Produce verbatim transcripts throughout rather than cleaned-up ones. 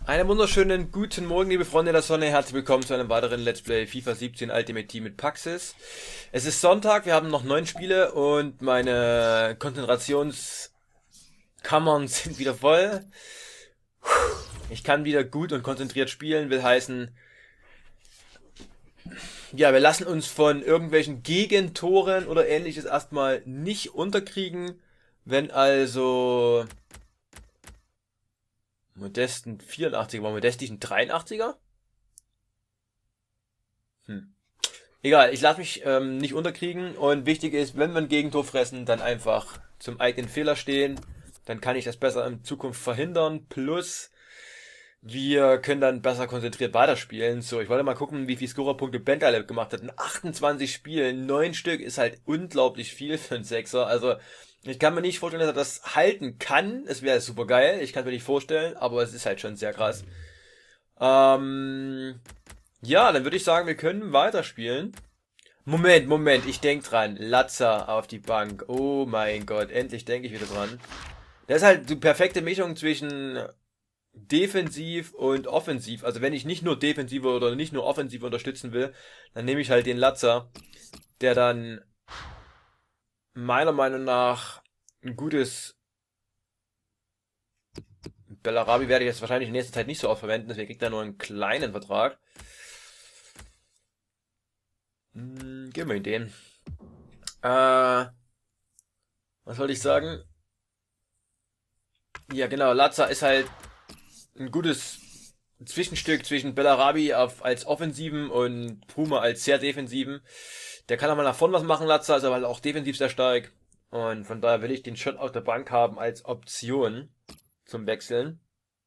Einen wunderschönen guten Morgen, liebe Freunde der Sonne. Herzlich willkommen zu einem weiteren Let's Play FIFA siebzehn Ultimate Team mit Paxis. Es ist Sonntag, wir haben noch neun Spiele und meine Konzentrationskammern sind wieder voll. Ich kann wieder gut und konzentriert spielen, will heißen, ja, wir lassen uns von irgendwelchen Gegentoren oder ähnliches erstmal nicht unterkriegen. Wenn also Modesten vierundachtziger war, Modestischen dreiundachtziger? Hm. Egal, ich lasse mich ähm, nicht unterkriegen und wichtig ist, wenn wir ein Gegentor fressen, dann einfach zum eigenen Fehler stehen. Dann kann ich das besser in Zukunft verhindern. Plus, wir können dann besser konzentriert weiterspielen. So, ich wollte mal gucken, wie viel Scorerpunkte Bentaleb gemacht hat. In achtundzwanzig Spielen, neun Stück ist halt unglaublich viel für einen Sechser. Also, ich kann mir nicht vorstellen, dass er das halten kann. Es wäre super geil. Ich kann es mir nicht vorstellen, aber es ist halt schon sehr krass. Ähm, ja, dann würde ich sagen, wir können weiterspielen. Moment, Moment, ich denk dran. Latza auf die Bank. Oh mein Gott, endlich denke ich wieder dran. Das ist halt die perfekte Mischung zwischen defensiv und offensiv. Also wenn ich nicht nur defensive oder nicht nur offensiv unterstützen will, dann nehme ich halt den Latza, der dann meiner Meinung nach ein gutes... Bellarabi werde ich jetzt wahrscheinlich in nächster Zeit nicht so oft verwenden, deswegen kriegt er nur einen kleinen Vertrag. Hm, geben wir ihn den. Äh, was wollte ich sagen? Ja genau, Latza ist halt ein gutes Zwischenstück zwischen Bellarabi auf, als Offensiven und Puma als sehr Defensiven. Der kann auch mal nach vorne was machen, Latza, ist aber halt auch defensiv sehr stark. Und von daher will ich den schon auf der Bank haben als Option zum Wechseln.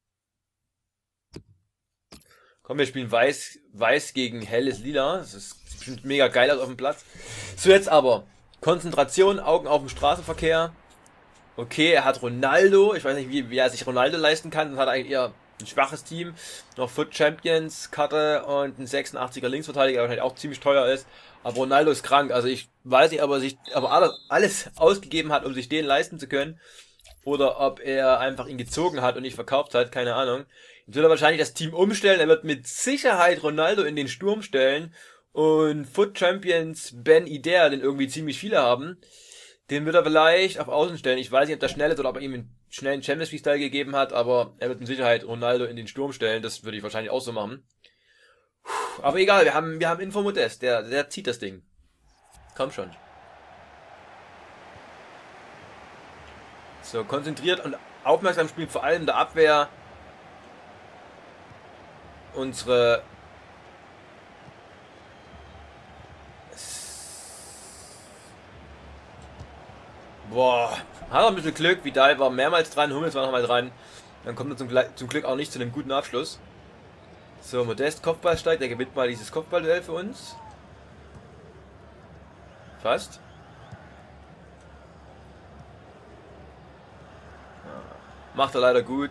Komm, wir spielen Weiß, Weiß gegen helles Lila. Das ist bestimmt mega geil aus auf dem Platz. So, jetzt aber. Konzentration, Augen auf dem Straßenverkehr. Okay, er hat Ronaldo. Ich weiß nicht, wie, wie er sich Ronaldo leisten kann. Dann hat er eigentlich eher ein schwaches Team. Noch Foot Champions, Karte und ein sechsundachtziger Linksverteidiger, der wahrscheinlich auch ziemlich teuer ist. Aber Ronaldo ist krank. Also ich weiß nicht, ob er sich aber alles ausgegeben hat, um sich den leisten zu können. Oder ob er einfach ihn gezogen hat und nicht verkauft hat. Keine Ahnung. Jetzt wird er wahrscheinlich das Team umstellen. Er wird mit Sicherheit Ronaldo in den Sturm stellen. Und Foot Champions Ben Yedder, den irgendwie ziemlich viele haben, den wird er vielleicht auf Außen stellen. Ich weiß nicht, ob der schnell ist oder ob er ihm einen schnellen Champions League-Style gegeben hat, aber er wird mit Sicherheit Ronaldo in den Sturm stellen. Das würde ich wahrscheinlich auch so machen. Aber egal, wir haben, wir haben Info Modest. Der, der zieht das Ding. Komm schon. So, konzentriert und aufmerksam spielen, vor allem in der Abwehr. Unsere... Boah, hat er ein bisschen Glück. Vidal war mehrmals dran, Hummels war nochmal dran. Dann kommt er zum, zum Glück auch nicht zu einem guten Abschluss. So, Modest, Kopfball steigt. Der gewinnt mal dieses Kopfballduell für uns. Fast. Macht er leider gut.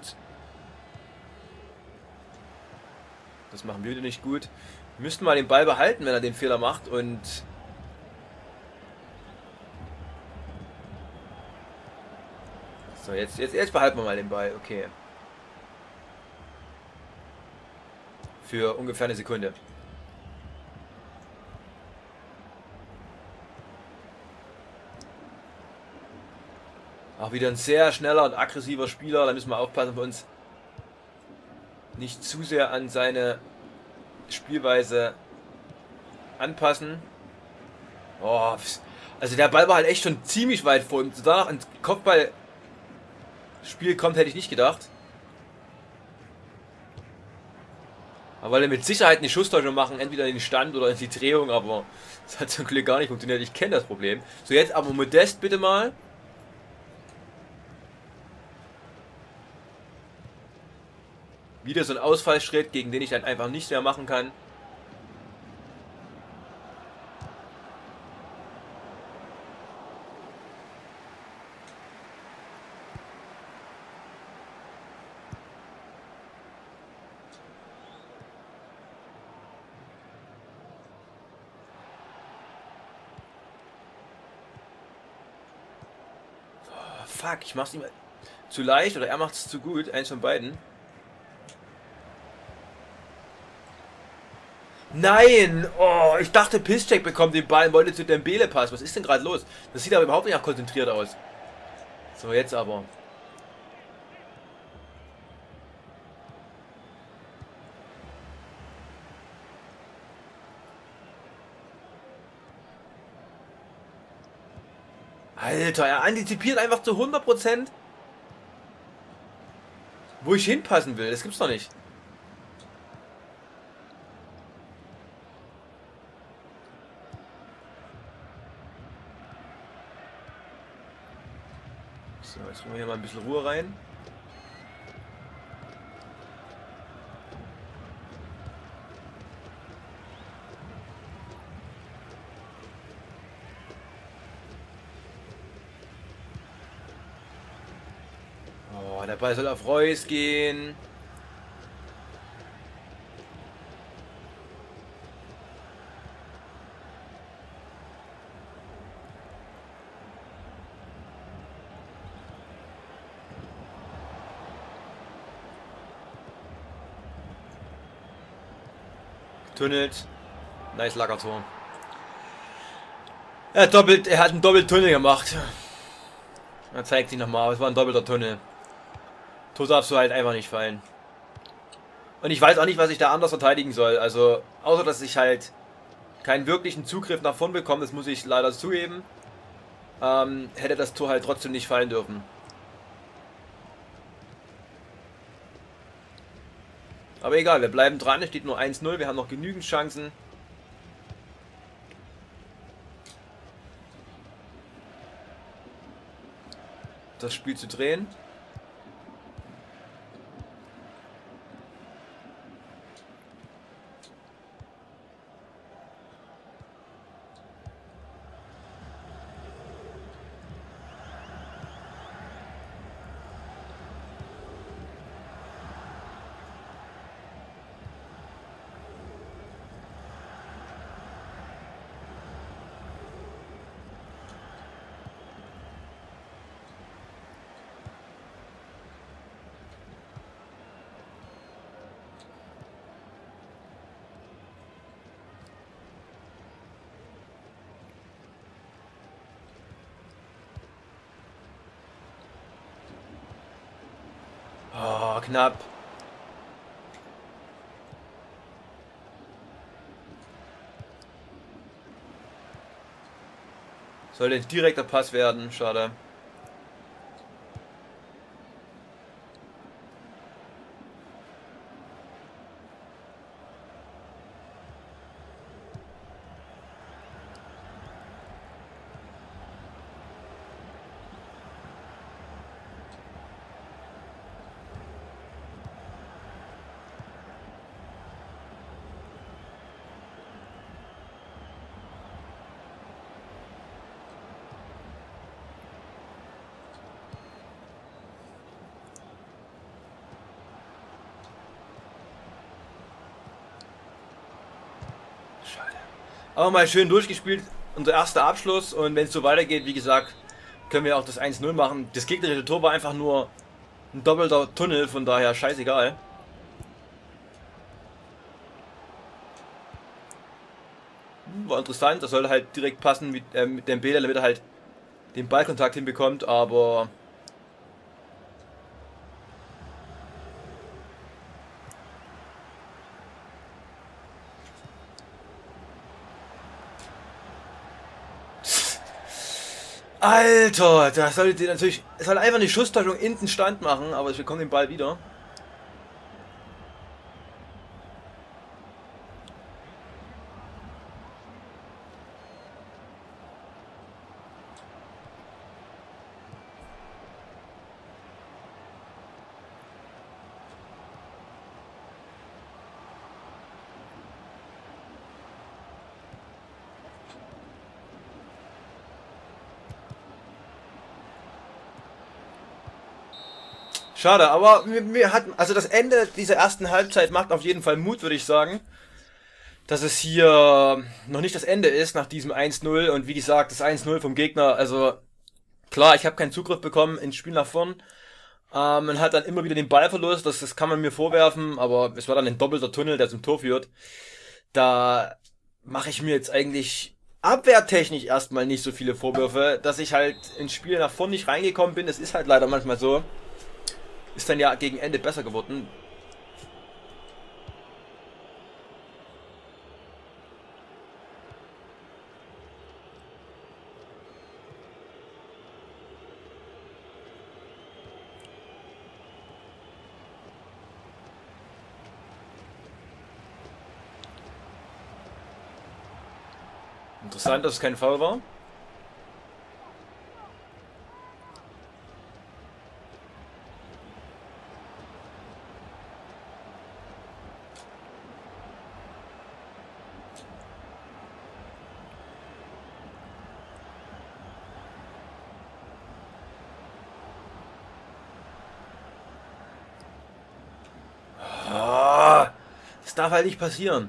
Das machen wir wieder nicht gut. Wir müssten mal den Ball behalten, wenn er den Fehler macht. Und... So, jetzt, jetzt, jetzt behalten wir mal den Ball. Okay. Für ungefähr eine Sekunde. Auch wieder ein sehr schneller und aggressiver Spieler. Da müssen wir aufpassen, wir uns nicht zu sehr an seine Spielweise anpassen. Oh, also der Ball war halt echt schon ziemlich weit vor ihm. Danach ins Kopfballspiel kommt, hätte ich nicht gedacht. Aber weil er mit Sicherheit eine Schusstäuschung machen, entweder in den Stand oder in die Drehung, aber das hat zum Glück gar nicht funktioniert. Ich kenne das Problem. So, jetzt aber Modest bitte mal. Wieder so ein Ausfallschritt, gegen den ich dann einfach nichts mehr machen kann. Oh, fuck, ich mach's ihm zu leicht oder er macht's zu gut. Eins von beiden. Nein! Oh, ich dachte Pisscheck bekommt den Ball und wollte zu Dembele passen. Was ist denn gerade los? Das sieht aber überhaupt nicht nach konzentriert aus. So, jetzt aber. Alter, er antizipiert einfach zu hundert Prozent, wo ich hinpassen will. Das gibt's doch nicht. So, jetzt bringen wir hier mal ein bisschen Ruhe rein. Oh, der Ball soll auf Reus gehen. Tunnelt. Nice Lackertor. Er hat, doppelt, er hat einen Doppeltunnel gemacht. Er zeigt sich nochmal, es war ein doppelter Tunnel. So darfst du halt einfach nicht fallen. Und ich weiß auch nicht, was ich da anders verteidigen soll. Also, außer dass ich halt keinen wirklichen Zugriff nach vorn bekomme, das muss ich leider zugeben, ähm, hätte das Tor halt trotzdem nicht fallen dürfen. Aber egal, wir bleiben dran, es steht nur eins null, wir haben noch genügend Chancen. Das Spiel zu drehen. Oh, knapp. Soll ein direkter Pass werden, schade. Aber mal schön durchgespielt, unser erster Abschluss, und wenn es so weitergeht, wie gesagt, können wir auch das eins null machen. Das gegnerische Tor war einfach nur ein doppelter Tunnel, von daher scheißegal. War interessant, das sollte halt direkt passen mit, äh, mit dem Bäder, damit er halt den Ballkontakt hinbekommt, aber... Alter, da sollte natürlich, es soll einfach eine Schusstäuschung in den Stand machen, aber wir bekommen den Ball wieder. Schade, aber wir, wir hatten, also das Ende dieser ersten Halbzeit macht auf jeden Fall Mut, würde ich sagen. Dass es hier noch nicht das Ende ist nach diesem eins null, und wie gesagt, das eins null vom Gegner, also klar, ich habe keinen Zugriff bekommen ins Spiel nach vorn. Ähm, man hat dann immer wieder den Ballverlust, das, das kann man mir vorwerfen, aber es war dann ein doppelter Tunnel, der zum Tor führt. Da mache ich mir jetzt eigentlich abwehrtechnisch erstmal nicht so viele Vorwürfe, dass ich halt ins Spiel nach vorne nicht reingekommen bin. Das ist halt leider manchmal so. Ist dann ja gegen Ende besser geworden. Interessant, dass es kein Foul war. Ah, das darf halt nicht passieren.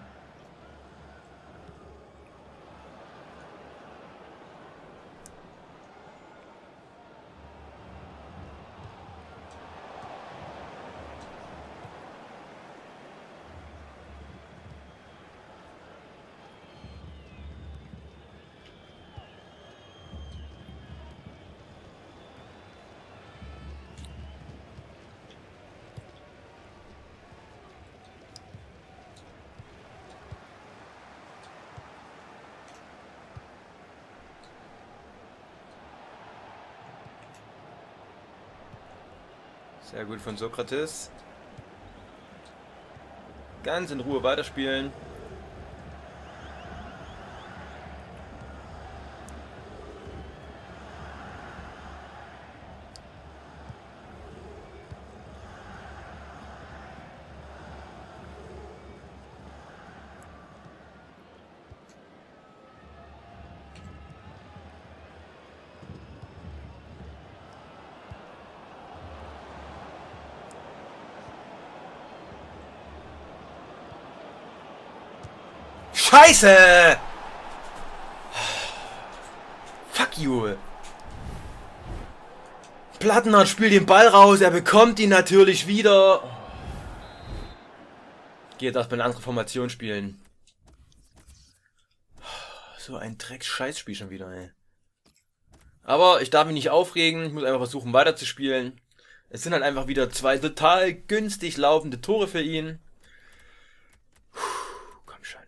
Sehr gut von Sokrates. Ganz in Ruhe weiterspielen. Scheiße! Fuck you! Plattenhardt spielt den Ball raus, er bekommt ihn natürlich wieder. Geht erstmal eine andere Formation spielen. So ein Drecks-Scheißspiel schon wieder, ey. Aber ich darf mich nicht aufregen, ich muss einfach versuchen weiterzuspielen. Es sind halt einfach wieder zwei total günstig laufende Tore für ihn. Komm schon.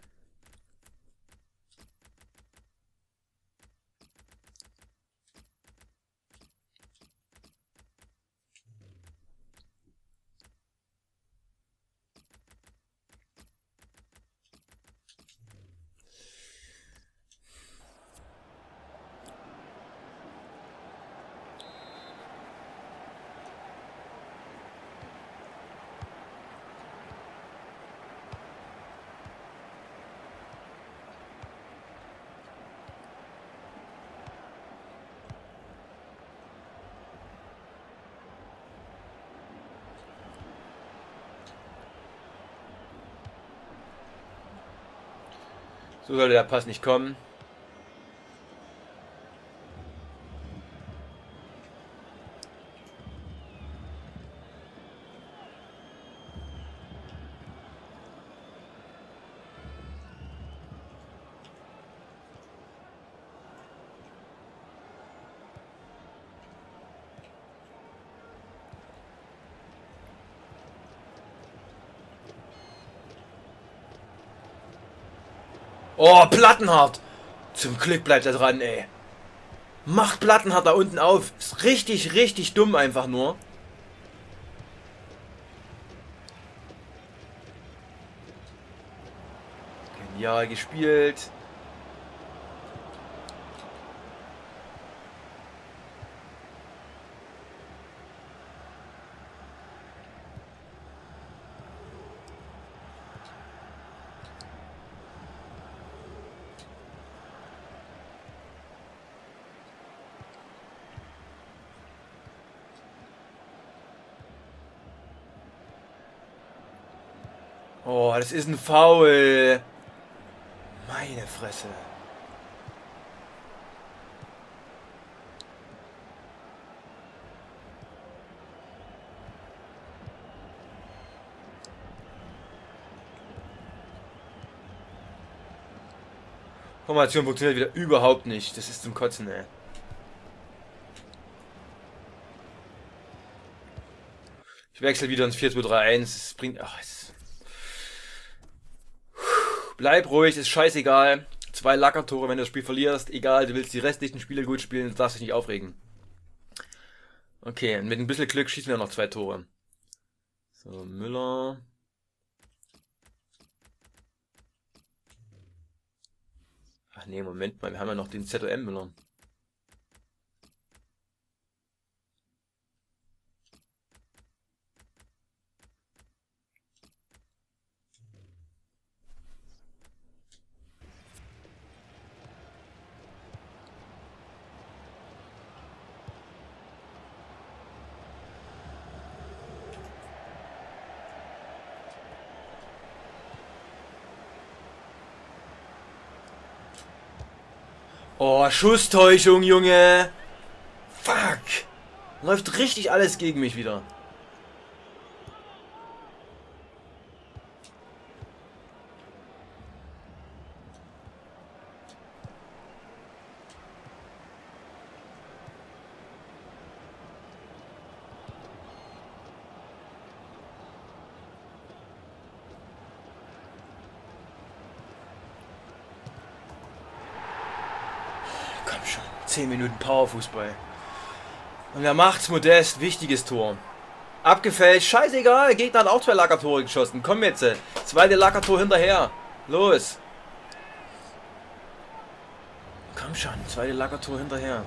So sollte der Pass nicht kommen. Oh, Plattenhardt! Zum Glück bleibt er dran, ey. Macht Plattenhardt da unten auf. Ist richtig, richtig dumm einfach nur. Genial gespielt. Oh, das ist ein Foul. Meine Fresse. Formation funktioniert wieder überhaupt nicht. Das ist zum Kotzen, ey. Ich wechsle wieder ins vier zwei drei eins. Es bringt... Ach, es bleib ruhig, ist scheißegal. Zwei Lackertore, wenn du das Spiel verlierst. Egal, du willst die restlichen Spiele gut spielen, du darfst dich nicht aufregen. Okay, mit ein bisschen Glück schießen wir noch zwei Tore. So, Müller. Ach nee, Moment mal, wir haben ja noch den Z O M Müller. Oh, Schusstäuschung, Junge. Fuck. Läuft richtig alles gegen mich wieder. zehn Minuten Powerfußball. Und er macht's Modest, wichtiges Tor. Abgefällt, scheißegal, Gegner hat auch zwei Lackertore geschossen. Komm jetzt, zweite Lackertor hinterher. Los. Komm schon, zweite Lackertor hinterher.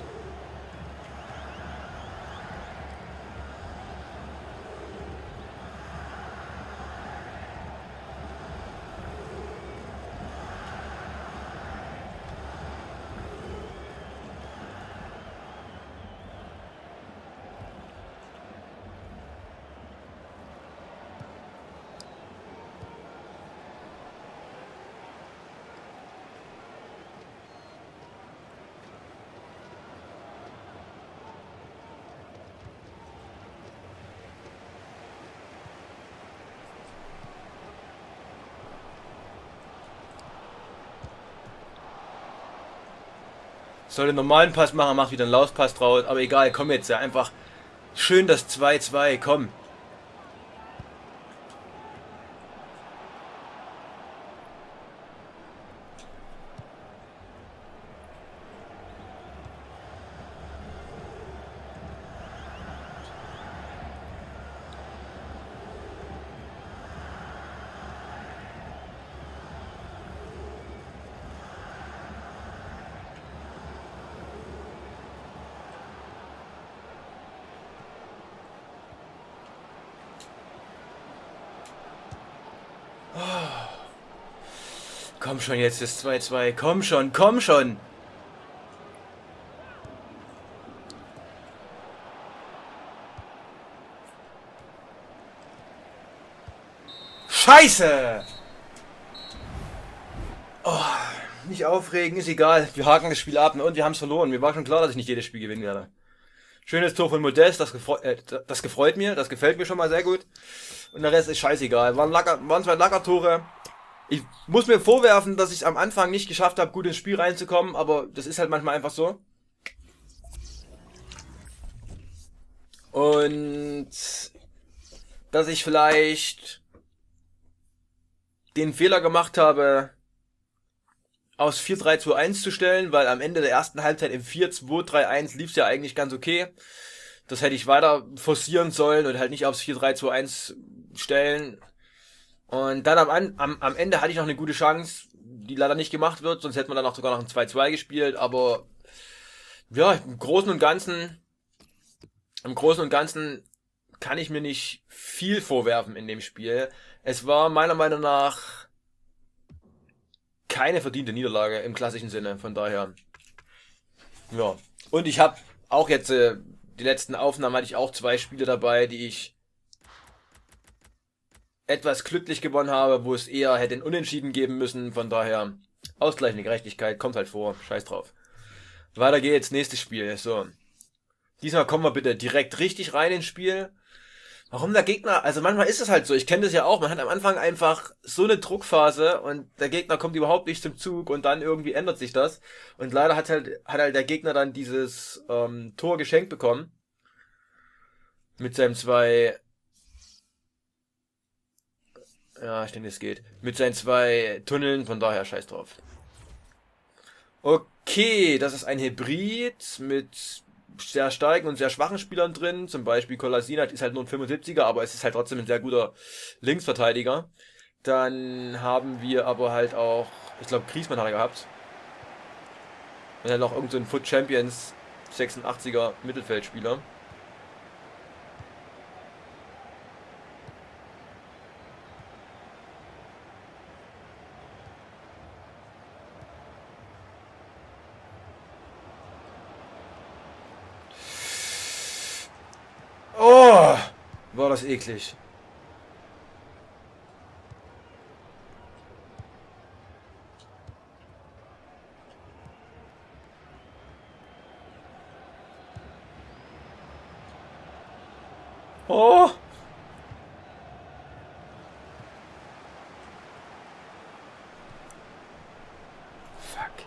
Soll den normalen Pass machen, macht wieder einen Laufpass draus. Aber egal, komm jetzt, ja. Einfach schön das zwei zwei, komm. Komm schon jetzt, das zwei zwei. Komm schon, komm schon. Scheiße! Oh, nicht aufregen, ist egal. Wir haken das Spiel ab und wir haben es verloren. Mir war schon klar, dass ich nicht jedes Spiel gewinnen werde. Schönes Tor von Modest, das, gefreut, äh, das gefreut mir, das gefällt mir schon mal sehr gut. Und der Rest ist scheißegal. Waren, Lacker, waren zwei Lackertore. Ich muss mir vorwerfen, dass ich es am Anfang nicht geschafft habe, gut ins Spiel reinzukommen, aber das ist halt manchmal einfach so. Und dass ich vielleicht den Fehler gemacht habe, aus vier drei zwei eins zu stellen, weil am Ende der ersten Halbzeit im vier zwei drei eins lief es ja eigentlich ganz okay. Das hätte ich weiter forcieren sollen und halt nicht aufs vier drei zwei eins stellen. Und dann am, am, am Ende hatte ich noch eine gute Chance, die leider nicht gemacht wird, sonst hätte man dann auch sogar noch ein zwei zwei gespielt, aber ja, im Großen und Ganzen, im Großen und Ganzen kann ich mir nicht viel vorwerfen in dem Spiel. Es war meiner Meinung nach keine verdiente Niederlage im klassischen Sinne, von daher. Ja, und ich habe auch jetzt, äh, die letzten Aufnahmen hatte ich auch zwei Spiele dabei, die ich etwas glücklich gewonnen habe, wo es eher hätte ein Unentschieden geben müssen, von daher ausgleichende Gerechtigkeit, kommt halt vor, scheiß drauf. Weiter geht's, nächstes Spiel, so. Diesmal kommen wir bitte direkt richtig rein ins Spiel. Warum der Gegner, also manchmal ist es halt so, ich kenne das ja auch, man hat am Anfang einfach so eine Druckphase und der Gegner kommt überhaupt nicht zum Zug und dann irgendwie ändert sich das. Und leider hat halt, hat halt der Gegner dann dieses ähm, Tor geschenkt bekommen. Mit seinem zwei, ja, ich denke, es geht. Mit seinen zwei Tunneln, von daher scheiß drauf. Okay, das ist ein Hybrid mit sehr starken und sehr schwachen Spielern drin. Zum Beispiel Kolasinac ist halt nur ein fünfundsiebziger, aber es ist halt trotzdem ein sehr guter Linksverteidiger. Dann haben wir aber halt auch, ich glaube, Griezmann hat er gehabt. Und dann noch irgendein so ein Foot Champions sechsundachtziger Mittelfeldspieler. Oh, war das eklig. Oh! Fuck.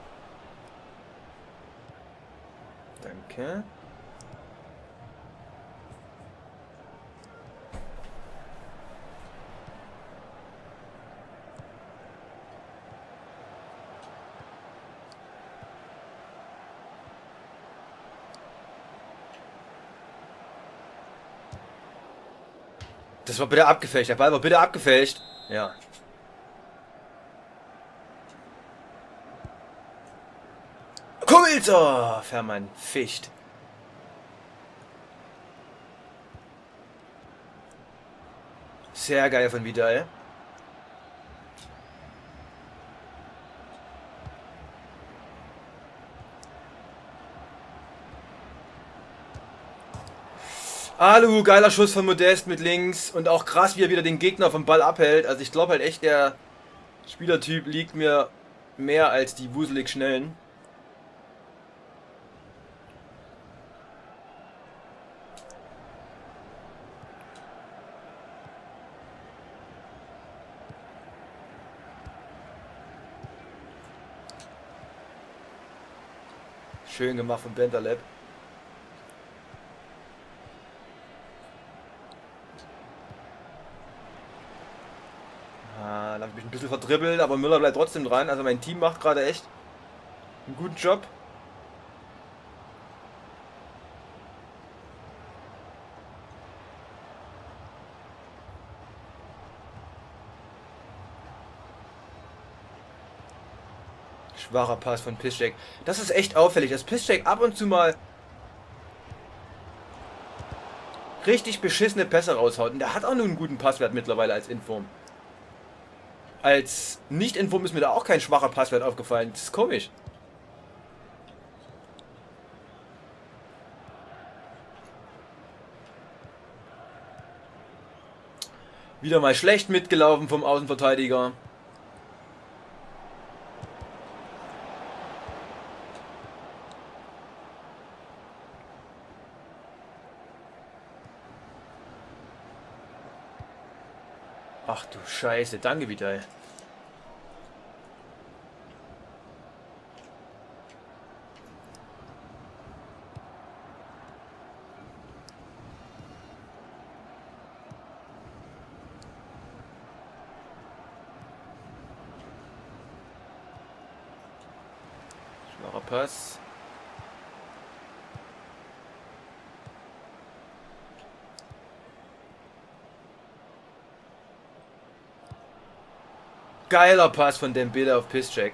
Danke. Das war bitte abgefälscht. Der Ball war bitte abgefälscht. Ja. Kummelsor! Fährmann ficht. Sehr geil von Vidal. Alu, geiler Schuss von Modest mit links. Und auch krass, wie er wieder den Gegner vom Ball abhält. Also ich glaube halt echt, der Spielertyp liegt mir mehr als die wuselig schnellen. Schön gemacht von Bentaleb. Ah, da habe ich mich ein bisschen verdribbelt, aber Müller bleibt trotzdem dran. Also mein Team macht gerade echt einen guten Job. Schwacher Pass von Piszczek. Das ist echt auffällig, dass Piszczek ab und zu mal richtig beschissene Pässe raushaut. Und der hat auch nur einen guten Passwert mittlerweile als Inform. Als Nicht-Inform ist mir da auch kein schwacher Passwert aufgefallen. Das ist komisch. Wieder mal schlecht mitgelaufen vom Außenverteidiger. Ach du Scheiße, danke wieder. Schwacher Pass. Geiler Pass von Dembele auf Piszczek.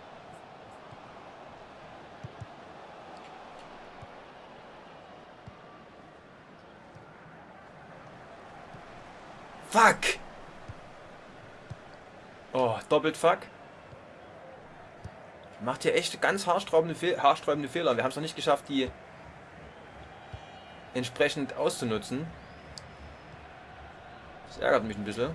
Fuck! Oh, doppelt fuck. Macht hier echt ganz haarsträubende, Fehl haarsträubende Fehler. Wir haben es noch nicht geschafft, die entsprechend auszunutzen. Das ärgert mich ein bisschen.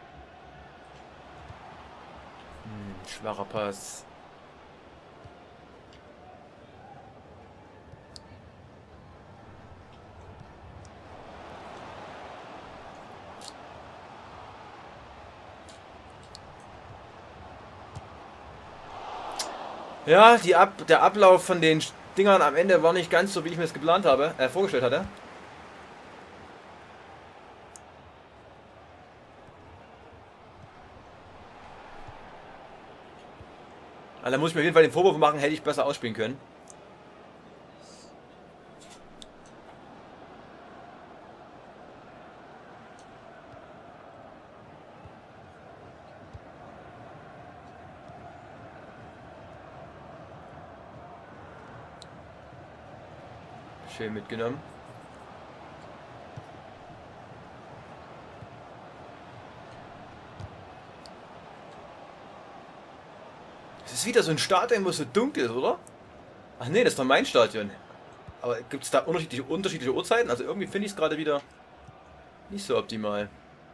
Hm, schwacher Pass. Ja, die Ab der Ablauf von den Dingern am Ende war nicht ganz so, wie ich mir das geplant habe, äh, vorgestellt hatte. Also da muss ich mir auf jeden Fall den Vorwurf machen, hätte ich besser ausspielen können. Schön mitgenommen. Es ist wieder so ein Stadion, wo es so dunkel ist, oder? Ach nee, das ist doch mein Stadion. Aber gibt es da unterschiedliche, unterschiedliche Uhrzeiten? Also irgendwie finde ich es gerade wieder nicht so optimal.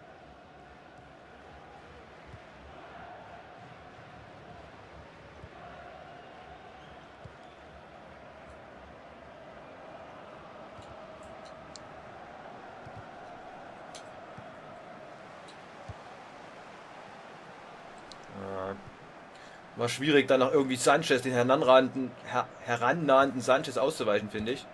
War schwierig, dann noch irgendwie Sanchez, den heranrahenden, her herannahenden Sanchez auszuweichen, finde ich.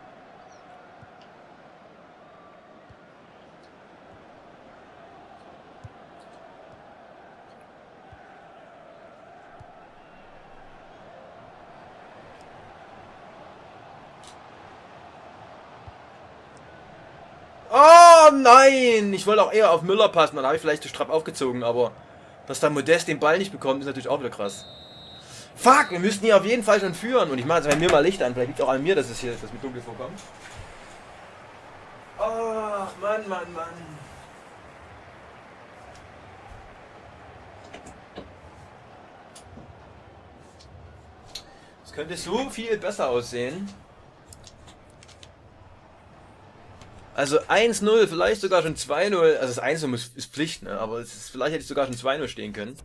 Oh nein! Ich wollte auch eher auf Müller passen, dann habe ich vielleicht zu strapp aufgezogen, aber dass da Modest den Ball nicht bekommt, ist natürlich auch wieder krass. Fuck, wir müssten hier auf jeden Fall schon führen. Und ich mache jetzt bei mir mal Licht an. Vielleicht liegt es auch an mir, dass es hier dass mir dunkel vorkommt. Ach, Mann, Mann, Mann. Es könnte so viel besser aussehen. Also eins null, vielleicht sogar schon zwei null. Also das eins null ist Pflicht, ne? Aber es ist, vielleicht hätte ich sogar schon zwei null stehen können.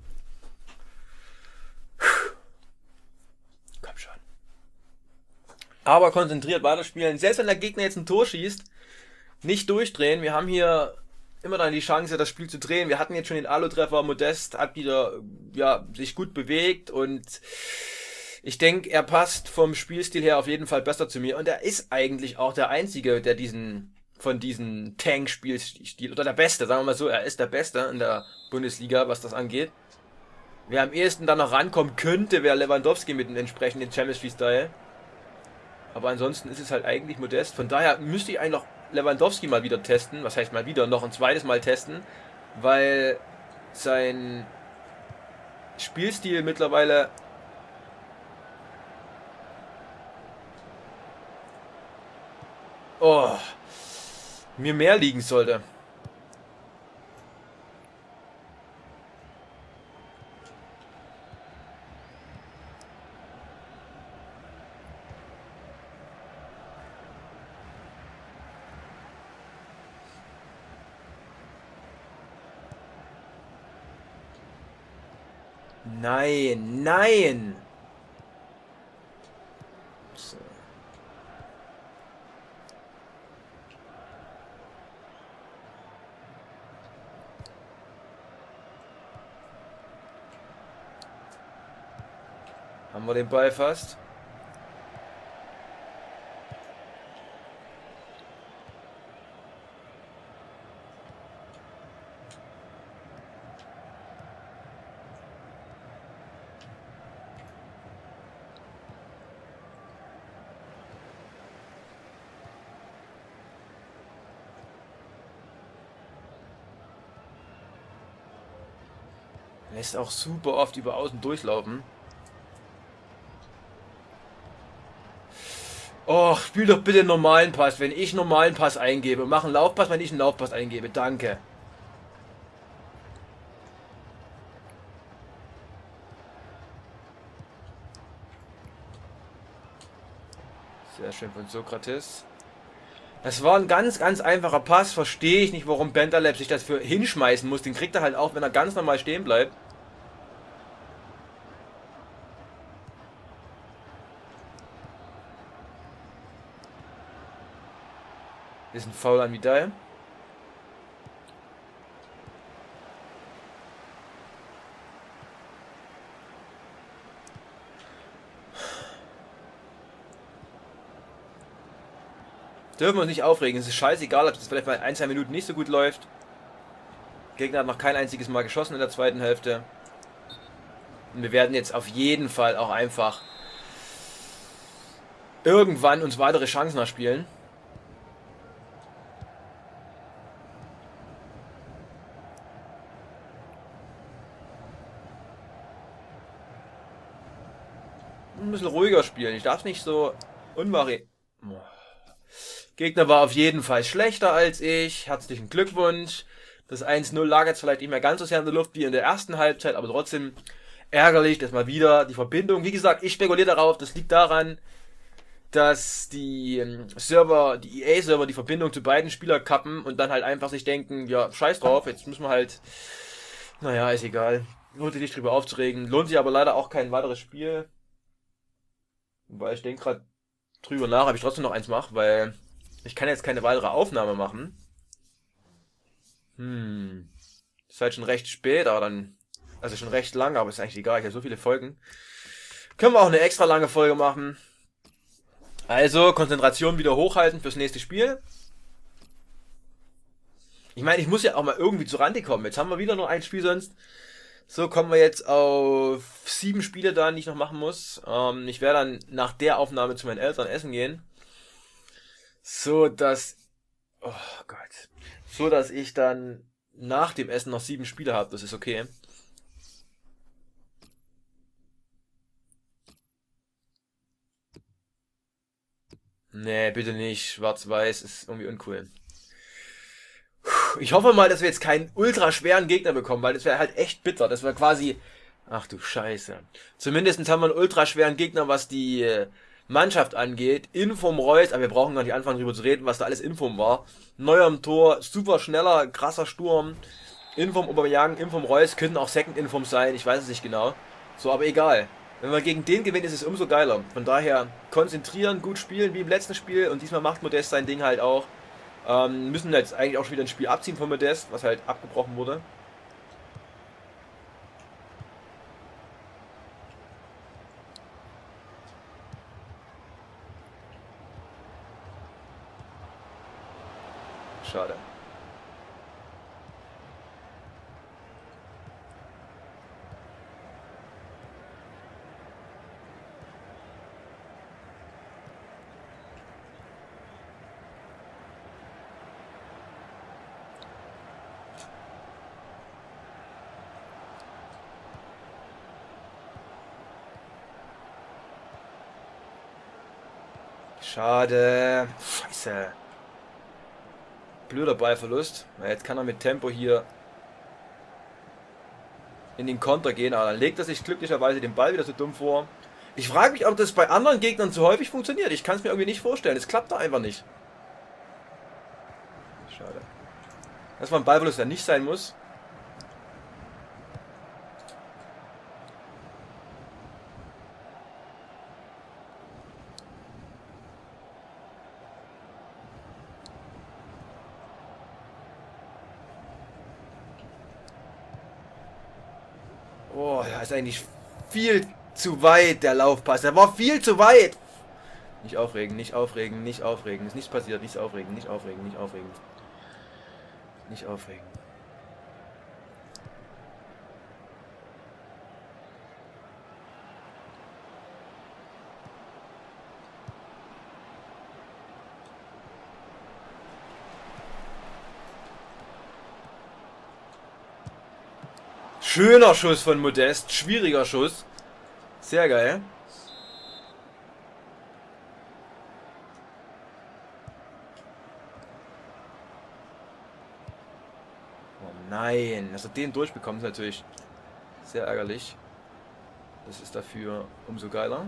Komm schon. Aber konzentriert weiterspielen. Selbst wenn der Gegner jetzt ein Tor schießt, nicht durchdrehen. Wir haben hier immer dann die Chance, das Spiel zu drehen. Wir hatten jetzt schon den Alu-Treffer. Modest hat wieder ja, sich gut bewegt und ich denke, er passt vom Spielstil her auf jeden Fall besser zu mir. Und er ist eigentlich auch der Einzige, der diesen von diesen Tank-Spielstil, oder der Beste, sagen wir mal so, er ist der Beste in der Bundesliga, was das angeht. Wer am ehesten dann noch rankommen könnte, wäre Lewandowski mit dem entsprechenden Champions League-Style. Aber ansonsten ist es halt eigentlich Modest. Von daher müsste ich eigentlich noch Lewandowski mal wieder testen. Was heißt mal wieder? Noch ein zweites Mal testen. Weil sein Spielstil mittlerweile oh, mir mehr liegen sollte. Nein, nein! So. Haben wir den Ball fast? Lässt auch super oft über außen durchlaufen. Oh, spiel doch bitte einen normalen Pass, wenn ich einen normalen Pass eingebe. Mach einen Laufpass, wenn ich einen Laufpass eingebe. Danke. Sehr schön von Sokrates. Das war ein ganz, ganz einfacher Pass. Verstehe ich nicht, warum Bentaleb sich das für hinschmeißen muss. Den kriegt er halt auch, wenn er ganz normal stehen bleibt. Ist ein Foul an Vidal. Dürfen wir uns nicht aufregen. Es ist scheißegal, ob es vielleicht mal ein, zwei Minuten nicht so gut läuft. Der Gegner hat noch kein einziges Mal geschossen in der zweiten Hälfte. Und wir werden jetzt auf jeden Fall auch einfach irgendwann uns weitere Chancen erspielen. Ein bisschen ruhiger spielen. Ich darf nicht so unmari... Gegner war auf jeden Fall schlechter als ich. Herzlichen Glückwunsch. Das eins null lag jetzt vielleicht nicht mehr ganz so sehr in der Luft wie in der ersten Halbzeit, aber trotzdem ärgerlich, dass mal wieder die Verbindung... Wie gesagt, ich spekuliere darauf, das liegt daran, dass die Server, die E A-Server die Verbindung zu beiden Spielern kappen und dann halt einfach sich denken, ja, scheiß drauf, jetzt müssen wir halt... Naja, ist egal. Lohnt sich nicht drüber aufzuregen. Lohnt sich aber leider auch kein weiteres Spiel. Weil ich denke gerade drüber nach, ob ich trotzdem noch eins mache, weil ich kann jetzt keine weitere Aufnahme machen. Hm. Ist halt schon recht spät, aber dann... Also schon recht lang, aber ist eigentlich egal, ich habe so viele Folgen. Können wir auch eine extra lange Folge machen. Also, Konzentration wieder hochhalten fürs nächste Spiel. Ich meine, ich muss ja auch mal irgendwie zur Rande kommen. Jetzt haben wir wieder nur ein Spiel sonst. So, kommen wir jetzt auf sieben Spiele dann, die ich noch machen muss. Ähm, ich werde dann nach der Aufnahme zu meinen Eltern essen gehen. So, dass... Oh Gott. So, dass ich dann nach dem Essen noch sieben Spiele habe. Das ist okay. Nee, bitte nicht. Schwarz-Weiß ist irgendwie uncool. Ich hoffe mal, dass wir jetzt keinen ultra schweren Gegner bekommen, weil das wäre halt echt bitter. Das wäre quasi... Ach du Scheiße. Zumindest haben wir einen ultra schweren Gegner, was die Mannschaft angeht. Inform Reus, aber wir brauchen gar nicht anfangen darüber zu reden, was da alles Inform war. Neuer im Tor, super schneller, krasser Sturm. Inform Aubameyang, Inform Reus, könnten auch Second Inform sein, ich weiß es nicht genau. So, aber egal. Wenn wir gegen den gewinnen, ist es umso geiler. Von daher konzentrieren, gut spielen, wie im letzten Spiel. Und diesmal macht Modest sein Ding halt auch. Ähm, müssen jetzt eigentlich auch schon wieder ein Spiel abziehen von Modest, was halt abgebrochen wurde. Schade. Schade. Scheiße. Blöder Ballverlust. Na, jetzt kann er mit Tempo hier in den Konter gehen, aber dann legt er sich glücklicherweise den Ball wieder so dumm vor. Ich frage mich, ob das bei anderen Gegnern zu häufig funktioniert. Ich kann es mir irgendwie nicht vorstellen. Es klappt da einfach nicht. Schade. Das war ein Ballverlust, der nicht sein muss. Oh, ja, ist eigentlich viel zu weit, der Laufpass. Der war viel zu weit. Nicht aufregen, nicht aufregen, nicht aufregen. Ist nichts passiert, nicht aufregen, nicht aufregen, nicht aufregen. Nicht aufregen. Schöner Schuss von Modest, schwieriger Schuss. Sehr geil. Oh nein, dass er den durchbekommt, ist natürlich sehr ärgerlich. Das ist dafür umso geiler.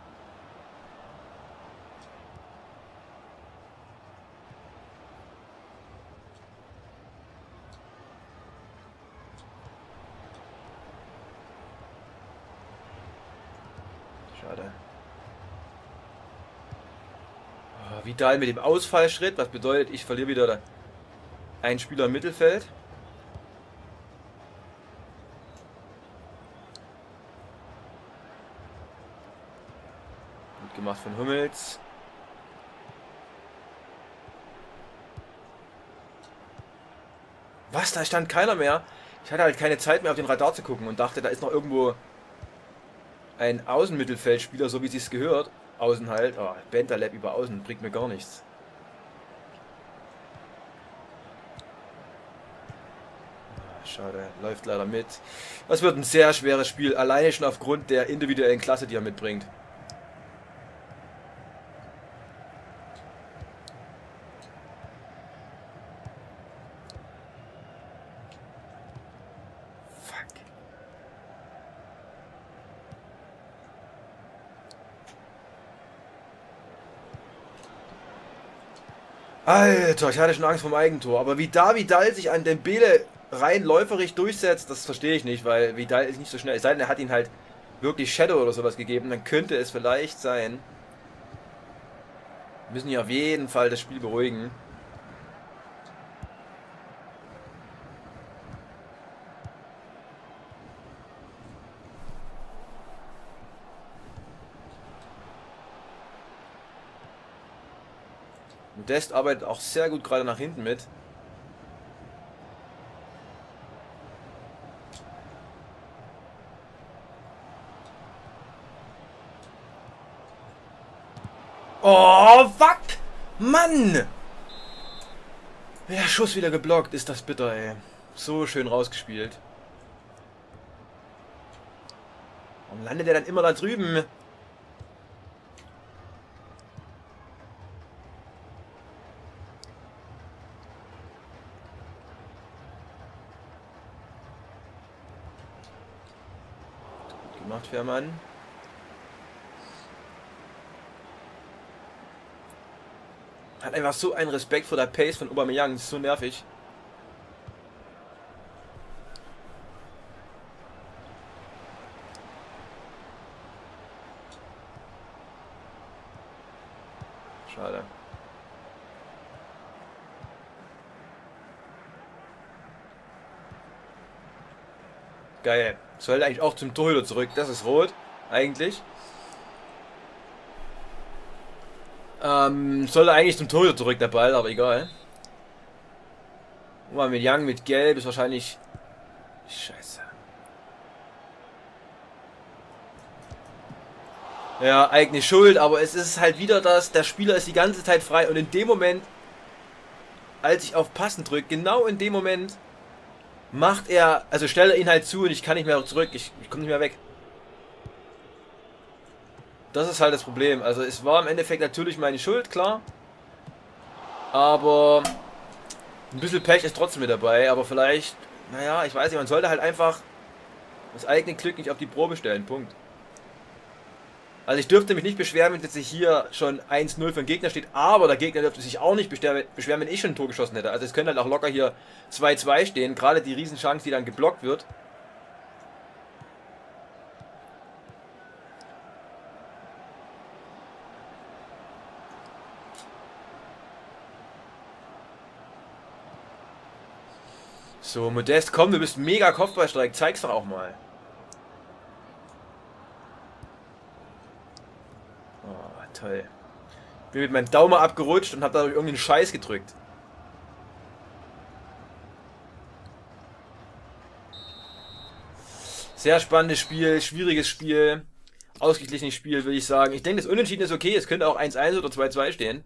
Schade. Oh, Vidal mit dem Ausfallschritt, was bedeutet, ich verliere wieder einen Spieler im Mittelfeld. Gut gemacht von Hummels. Was? Da stand keiner mehr? Ich hatte halt keine Zeit mehr auf den Radar zu gucken und dachte, da ist noch irgendwo ein Außenmittelfeldspieler, so wie es gehört. Außen halt. Oh, Bentaleb über Außen bringt mir gar nichts. Schade, läuft leider mit. Das wird ein sehr schweres Spiel, alleine schon aufgrund der individuellen Klasse, die er mitbringt. Fuck. Alter, ich hatte schon Angst vom Eigentor. Aber wie da Vidal sich an Dembele rein läuferig durchsetzt, das verstehe ich nicht, weil Vidal ist nicht so schnell. Es sei denn, er hat ihn halt wirklich Shadow oder sowas gegeben, dann könnte es vielleicht sein. Wir müssen hier auf jeden Fall das Spiel beruhigen. Modest arbeitet auch sehr gut gerade nach hinten mit. Oh, fuck! Mann! Der Schuss wieder geblockt, ist das bitter, ey. So schön rausgespielt. Warum landet er dann immer da drüben? Gut gemacht, Fährmann. Hat einfach so einen Respekt vor der Pace von Aubameyang, das ist so nervig. Schade. Geil. Sollte eigentlich auch zum Torhüter zurück. Das ist rot, eigentlich. Ähm, sollte eigentlich zum Torhüter zurück, der Ball, aber egal. Mal mit Young mit Gelb ist wahrscheinlich... Scheiße. Ja, eigene Schuld, aber es ist halt wieder das, der Spieler ist die ganze Zeit frei und in dem Moment, als ich auf Passen drücke, genau in dem Moment, macht er, also stellt er ihn halt zu und ich kann nicht mehr zurück, ich, ich komme nicht mehr weg. Das ist halt das Problem. Also es war im Endeffekt natürlich meine Schuld, klar. Aber ein bisschen Pech ist trotzdem mit dabei. Aber vielleicht, naja, ich weiß nicht, man sollte halt einfach das eigene Glück nicht auf die Probe stellen. Punkt. Also ich dürfte mich nicht beschweren, wenn jetzt hier schon eins null für den Gegner steht. Aber der Gegner dürfte sich auch nicht beschweren, wenn ich schon ein Tor geschossen hätte. Also es könnte halt auch locker hier zwei zwei stehen. Gerade die Riesenchance, die dann geblockt wird. So, Modest, komm, du bist mega Kopfballstark, zeig's doch auch mal. Oh, toll. Bin mit meinem Daumen abgerutscht und hab dadurch irgendeinen Scheiß gedrückt. Sehr spannendes Spiel, schwieriges Spiel, ausgeglichenes Spiel, würde ich sagen. Ich denke, das Unentschieden ist okay, es könnte auch eins eins oder zwei zwei stehen.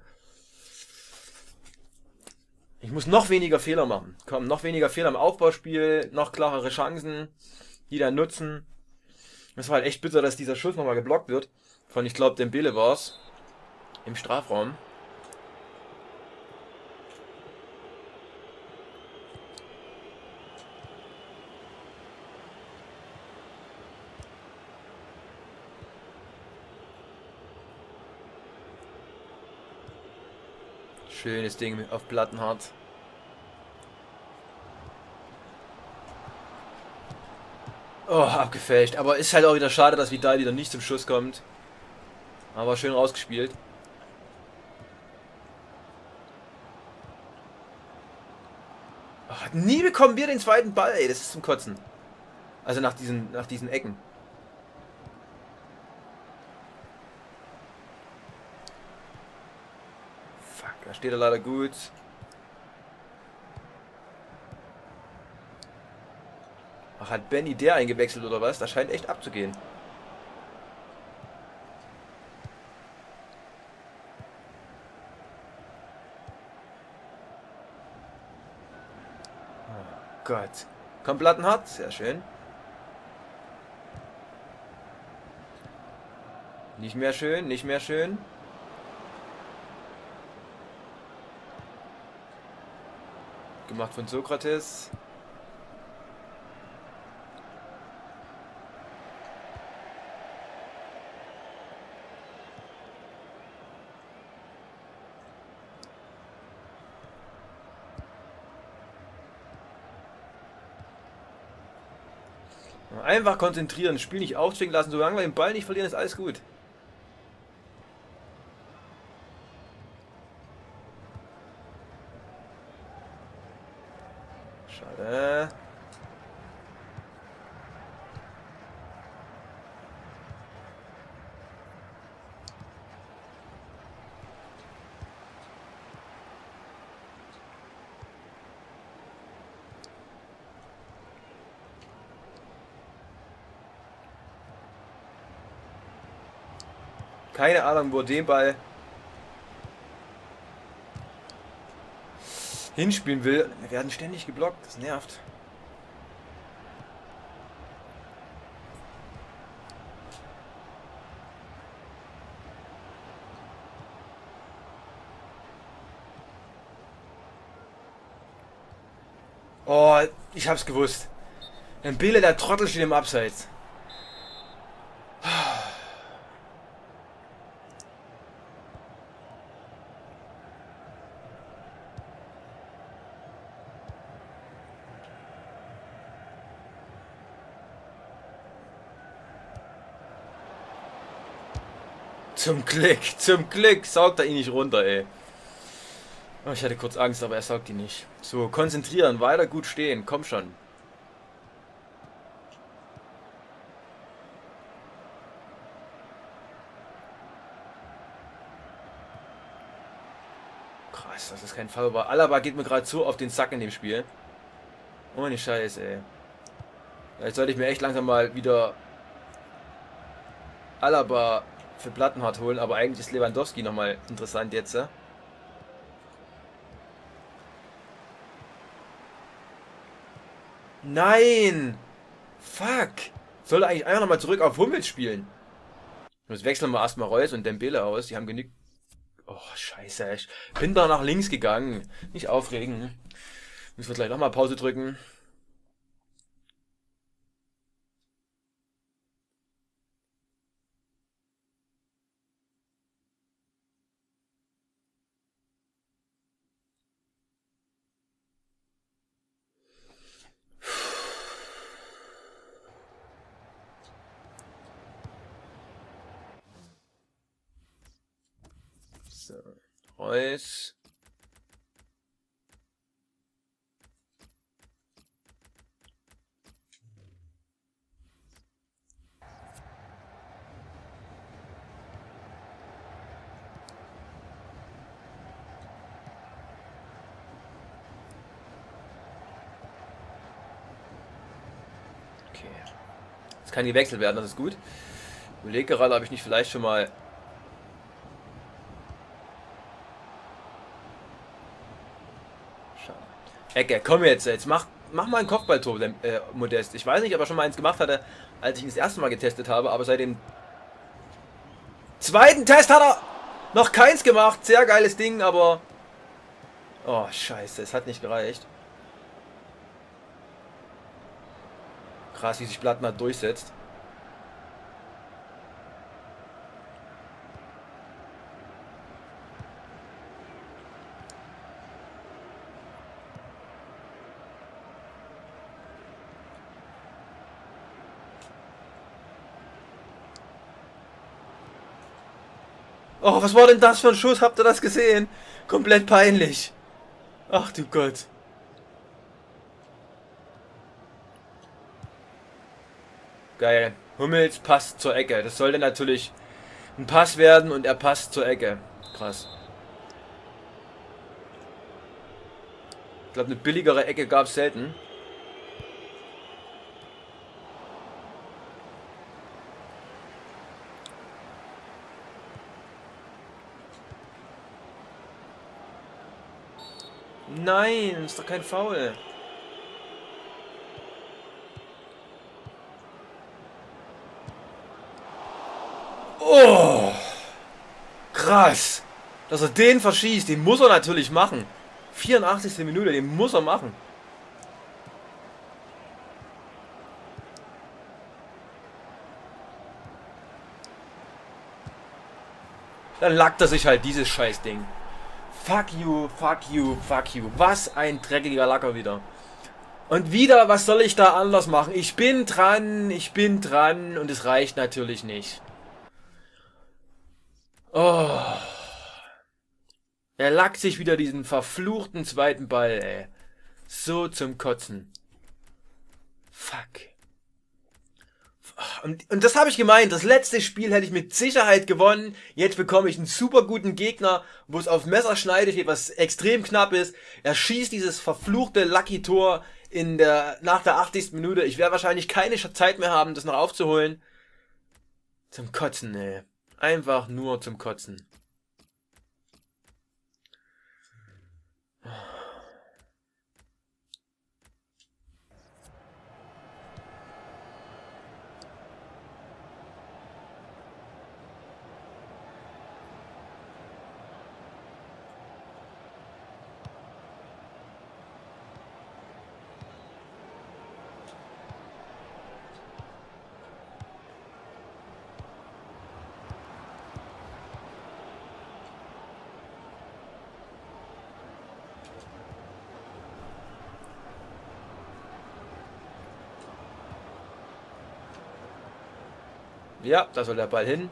Ich muss noch weniger Fehler machen. Komm, noch weniger Fehler im Aufbauspiel, noch klarere Chancen, die dann nutzen. Es war halt echt bitter, dass dieser Schuss nochmal geblockt wird. Von, ich glaube, Dembele war es. Im Strafraum. Schönes Ding auf Plattenhardt. Oh, abgefälscht. Aber ist halt auch wieder schade, dass Vidal wieder nicht zum Schuss kommt. Aber schön rausgespielt. Oh, nie bekommen wir den zweiten Ball, ey. Das ist zum Kotzen. Also nach diesen, nach diesen Ecken. Fuck, da steht er leider gut. hat Benny der eingewechselt oder was? Das scheint echt abzugehen. Oh Gott. Kommt Plattenhardt? Sehr schön. Nicht mehr schön, nicht mehr schön. Gemacht von Sokrates. Einfach konzentrieren, Spiel nicht aufschwingen lassen, solange wir den Ball nicht verlieren, ist alles gut. Schade. Keine Ahnung, wo den Ball hinspielen will. Wir werden ständig geblockt, das nervt. Oh, ich hab's gewusst. Ein Bille, der Trottel steht im Abseits. Zum Glück, zum Glück saugt er ihn nicht runter, ey. Oh, ich hatte kurz Angst, aber er saugt ihn nicht. So, konzentrieren, weiter gut stehen, komm schon. Krass, das ist kein Fall, aber Alaba geht mir gerade so auf den Sack in dem Spiel. Ohne Scheiß, ey. Jetzt sollte ich mir echt langsam mal wieder Alaba für Plattenhardt holen, aber eigentlich ist Lewandowski nochmal interessant jetzt. Ja? Nein! Fuck! Sollte eigentlich einfach nochmal zurück auf Hummels spielen. Jetzt wechseln wir erstmal Reus und Dembele aus. Die haben genügend. Oh, scheiße. Ich bin da nach links gegangen. Nicht aufregen. Müssen wir gleich nochmal Pause drücken. So, Reus. Okay. Jetzt kann gewechselt werden, das ist gut. Ich überlege gerade, ob ich nicht vielleicht schon mal Ecke, komm jetzt, jetzt mach, mach mal ein Kopfballtor, äh, Modest. Ich weiß nicht, ob er schon mal eins gemacht hatte, als ich ihn das erste Mal getestet habe, aber seit dem zweiten Test hat er noch keins gemacht. Sehr geiles Ding, aber... Oh, scheiße, es hat nicht gereicht. Krass, wie sich Plattenhardt durchsetzt. Oh, was war denn das für ein Schuss? Habt ihr das gesehen? Komplett peinlich. Ach du Gott. Geil. Hummels passt zur Ecke. Das sollte natürlich ein Pass werden und er passt zur Ecke. Krass. Ich glaube, eine billigere Ecke gab es selten. Nein, ist doch kein Foul. Oh! Krass! Dass er den verschießt, den muss er natürlich machen. vierundachtzigste Minute, den muss er machen. Dann lackt er sich halt dieses Scheißding. Fuck you, fuck you, fuck you. Was ein dreckiger Lacker wieder. Und wieder, was soll ich da anders machen? Ich bin dran, ich bin dran und es reicht natürlich nicht. Oh. Er lackt sich wieder diesen verfluchten zweiten Ball, ey. So zum Kotzen. Fuck. Und, und das habe ich gemeint. Das letzte Spiel hätte ich mit Sicherheit gewonnen. Jetzt bekomme ich einen super guten Gegner, wo es auf Messerschneide steht, was extrem knapp ist. Er schießt dieses verfluchte Lucky-Tor in der, nach der achtzigsten Minute. Ich werde wahrscheinlich keine Zeit mehr haben, das noch aufzuholen. Zum Kotzen, ey. Einfach nur zum Kotzen. Ja, da soll der Ball hin.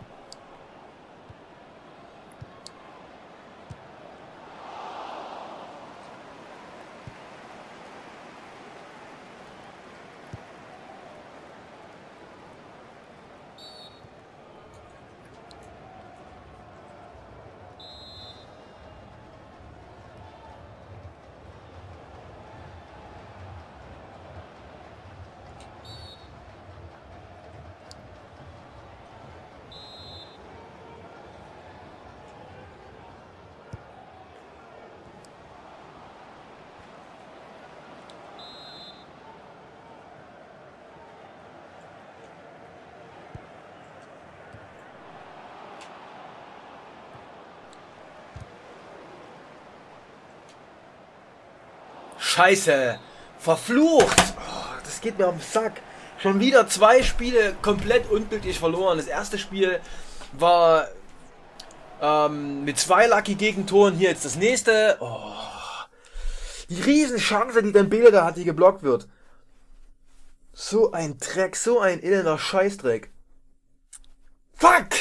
Scheiße. Verflucht. Oh, das geht mir auf den Sack. Schon wieder zwei Spiele komplett unglücklich verloren. Das erste Spiel war ähm, mit zwei Lucky Gegentoren. Hier jetzt das nächste. Oh, die Riesenchance, die Dembele da hat, die geblockt wird. So ein Dreck, so ein elender Scheißdreck. Fuck!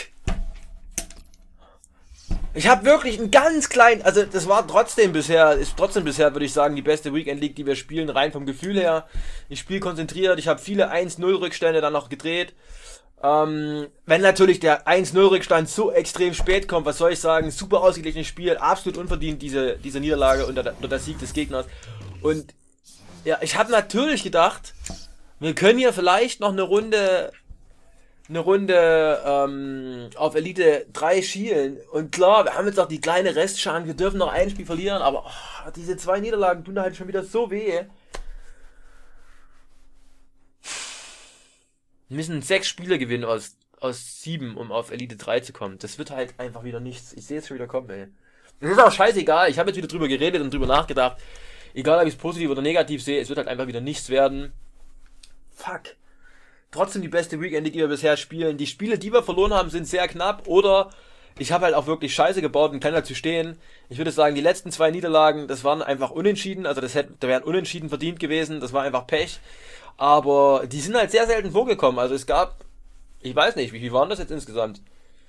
Ich habe wirklich einen ganz kleinen, also das war trotzdem bisher, ist trotzdem bisher, würde ich sagen, die beste Weekend League, die wir spielen, rein vom Gefühl her. Ich spiele konzentriert, ich habe viele eins null Rückstände dann noch gedreht. Ähm, wenn natürlich der eins null Rückstand so extrem spät kommt, was soll ich sagen, super ausgeglichenes Spiel, absolut unverdient diese, diese Niederlage unter, der, unter der Sieg des Gegners. Und ja, ich habe natürlich gedacht, wir können hier vielleicht noch eine Runde... eine Runde ähm, auf Elite drei schielen. Und klar, wir haben jetzt noch die kleine Restchance, wir dürfen noch ein Spiel verlieren, aber oh, diese zwei Niederlagen tun halt schon wieder so weh. Wir müssen sechs Spiele gewinnen aus, aus sieben, um auf Elite drei zu kommen. Das wird halt einfach wieder nichts. Ich sehe es schon wieder kommen, ey. Das ist auch scheißegal, ich habe jetzt wieder drüber geredet und drüber nachgedacht. Egal, ob ich es positiv oder negativ sehe, es wird halt einfach wieder nichts werden. Fuck. Trotzdem die beste Weekend, die wir bisher spielen. Die Spiele, die wir verloren haben, sind sehr knapp. Oder ich habe halt auch wirklich Scheiße gebaut und kann dazu stehen. Ich würde sagen, die letzten zwei Niederlagen, das waren einfach unentschieden. Also das hätte, da wären unentschieden verdient gewesen. Das war einfach Pech. Aber die sind halt sehr selten vorgekommen. Also es gab, ich weiß nicht, wie viel waren das jetzt insgesamt?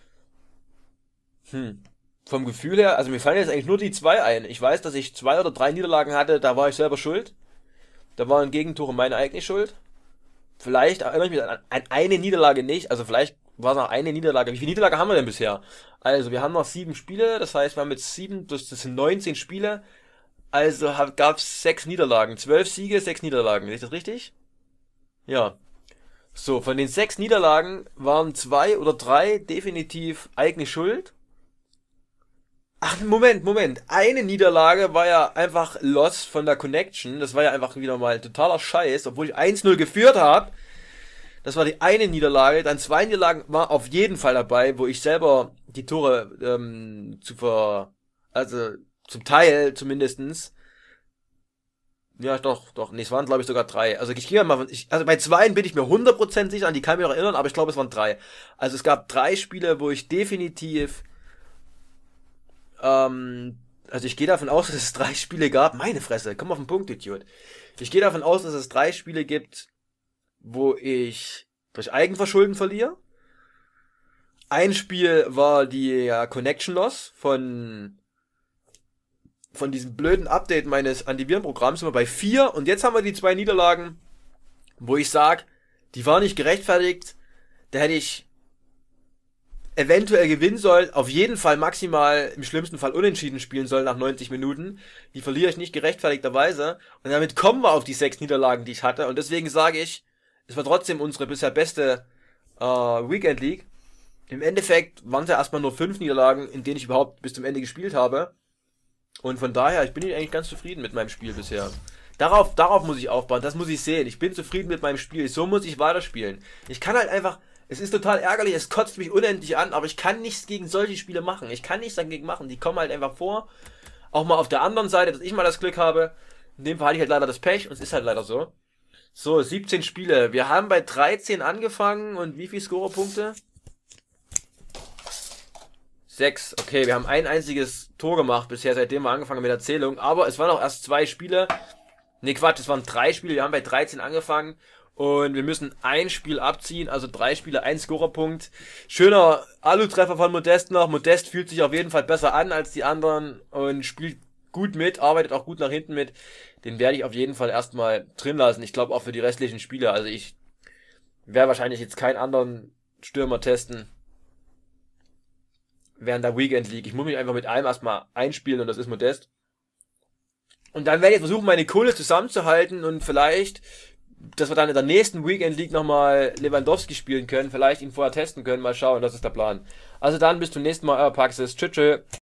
Hm. Vom Gefühl her, also mir fallen jetzt eigentlich nur die zwei ein. Ich weiß, dass ich zwei oder drei Niederlagen hatte, da war ich selber schuld. Da waren Gegentore meine eigene Schuld. Vielleicht erinnere ich mich an, an eine Niederlage nicht, also vielleicht war es noch eine Niederlage. Wie viele Niederlagen haben wir denn bisher? Also wir haben noch sieben Spiele, das heißt wir haben jetzt sieben, das sind neunzehn Spiele, also gab es sechs Niederlagen, zwölf Siege, sechs Niederlagen, sehe ich das richtig? Ja. So, von den sechs Niederlagen waren zwei oder drei definitiv eigene Schuld. Ach, Moment, Moment. Eine Niederlage war ja einfach lost von der Connection. Das war ja einfach wieder mal totaler Scheiß, obwohl ich eins null geführt habe. Das war die eine Niederlage. Dann zwei Niederlagen war auf jeden Fall dabei, wo ich selber die Tore ähm, zu ver... Also zum Teil zumindestens. Ja, doch, doch. Nee, es waren glaube ich sogar drei. Also ich gehe mal... Ich, also bei zweien bin ich mir hundert Prozent sicher, an die kann ich mich noch erinnern, aber ich glaube es waren drei. Also es gab drei Spiele, wo ich definitiv... Ähm, also ich gehe davon aus, dass es drei Spiele gab. Meine Fresse, komm auf den Punkt, Idiot. Ich gehe davon aus, dass es drei Spiele gibt, wo ich durch Eigenverschulden verliere. Ein Spiel war die ja, Connection Loss von von diesem blöden Update meines Antivirenprogramms. Sind wir bei vier und jetzt haben wir die zwei Niederlagen, wo ich sage, die waren nicht gerechtfertigt. Da hätte ich eventuell gewinnen soll, auf jeden Fall maximal im schlimmsten Fall unentschieden spielen soll nach neunzig Minuten. Die verliere ich nicht gerechtfertigterweise. Und damit kommen wir auf die sechs Niederlagen, die ich hatte. Und deswegen sage ich, es war trotzdem unsere bisher beste äh, Weekend League. Im Endeffekt waren es ja erstmal nur fünf Niederlagen, in denen ich überhaupt bis zum Ende gespielt habe. Und von daher, ich bin eigentlich ganz zufrieden mit meinem Spiel bisher. Darauf, darauf muss ich aufbauen, das muss ich sehen. Ich bin zufrieden mit meinem Spiel, so muss ich weiterspielen. Ich kann halt einfach... Es ist total ärgerlich, es kotzt mich unendlich an, aber ich kann nichts gegen solche Spiele machen. Ich kann nichts dagegen machen, die kommen halt einfach vor. Auch mal auf der anderen Seite, dass ich mal das Glück habe. In dem Fall hatte ich halt leider das Pech und es ist halt leider so. So, siebzehn Spiele. Wir haben bei dreizehn angefangen und wie viel Scorerpunkte? sechs. Okay, wir haben ein einziges Tor gemacht bisher, seitdem wir angefangen haben mit der Zählung. Aber es waren auch erst zwei Spiele. Ne, Quatsch, es waren drei Spiele. Wir haben bei dreizehn angefangen. Und wir müssen ein Spiel abziehen, also drei Spiele, ein Scorerpunkt. Schöner Alu-Treffer von Modest noch. Modest fühlt sich auf jeden Fall besser an als die anderen und spielt gut mit, arbeitet auch gut nach hinten mit. Den werde ich auf jeden Fall erstmal drin lassen. Ich glaube auch für die restlichen Spiele. Also ich werde wahrscheinlich jetzt keinen anderen Stürmer testen während der Weekend League. Ich muss mich einfach mit einem erstmal einspielen und das ist Modest. Und dann werde ich versuchen, meine Kohle zusammenzuhalten und vielleicht... dass wir dann in der nächsten Weekend League nochmal Lewandowski spielen können, vielleicht ihn vorher testen können, mal schauen, das ist der Plan. Also dann bis zum nächsten Mal, euer Paxis, tschüss, tschüss.